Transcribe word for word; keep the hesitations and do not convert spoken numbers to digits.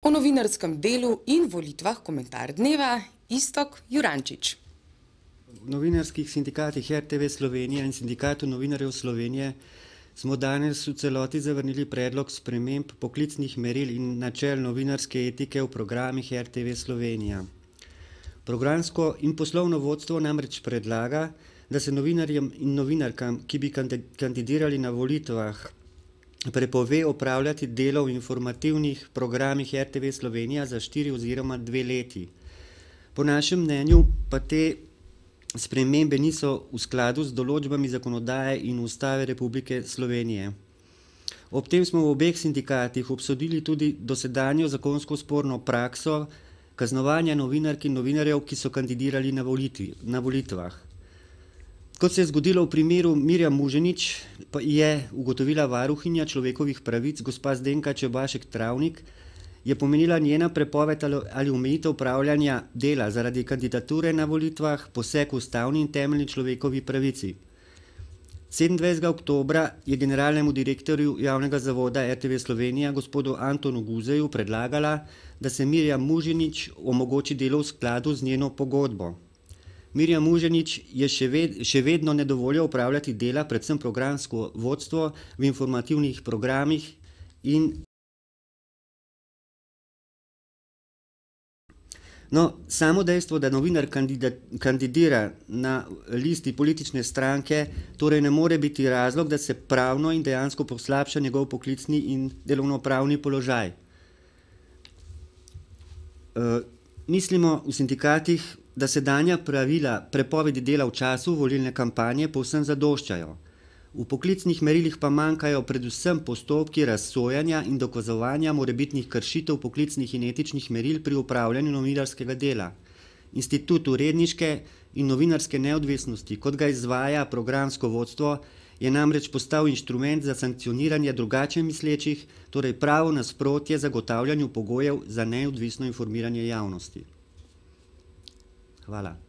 O novinarskem delu in volitvah komentar dneva Iztok Jurančič. V novinarskih sindikatih R T V Slovenija in Sindikatu novinarjev Slovenije smo danes v celoti zavrnili predlog sprememb poklicnih meril in načel novinarske etike v programih R T V Slovenija. Programsko in poslovno vodstvo namreč predlaga, da se novinarjem in novinarkam, ki bi kandidirali na volitvah, prepove opravljati delo v informativnih programih R T V Slovenija za štiri oziroma dve leti. Po našem mnenju pa te spremembe niso v skladu z določbami zakonodaje in Ustave Republike Slovenije. Ob tem smo v obeh sindikatih obsodili tudi dosedanjo zakonsko sporno prakso kaznovanja novinark in novinarjev, ki so kandidirali na volitvi, na volitvah. Kot se je zgodilo v primeru Mirjam Muženič, pa je ugotovila varuhinja človekovih pravic gospa Zdenka Čebašek Travnik, je pomenila njena prepoved ali omejitev opravljanja dela zaradi kandidature na volitvah poseg v ustavni in temeljni človekovi pravici. sedemindvajsetega oktobra je generalnemu direktorju javnega zavoda R T V Slovenija gospodu Antonu Guzeju predlagala, da se Mirjam Muženič omogoči delo v skladu z njeno pogodbo. Mirjam Muženič je še, ved, še vedno ne dovolja upravljati dela, predvsem programsko vodstvo v informativnih programih in No, samo dejstvo, da novinar kandida, kandidira na listi politične stranke, torej ne more biti razlog, da se pravno in dejansko poslabša njegov poklicni in delovnopravni položaj. E, mislimo v sindikatih, da sedanja pravila prepovedi dela v času volilne kampanje povsem zadoščajo. V poklicnih merilih pa manjkajo predvsem postopki razsojanja in dokazovanja morebitnih kršitev poklicnih in etičnih meril pri upravljanju novinarskega dela. Institut uredniške in novinarske neodvisnosti, kot ga izvaja programsko vodstvo, je namreč postal inštrument za sankcioniranje drugače mislečih, torej pravo nasprotje zagotavljanju pogojev za neodvisno informiranje javnosti. Hvala.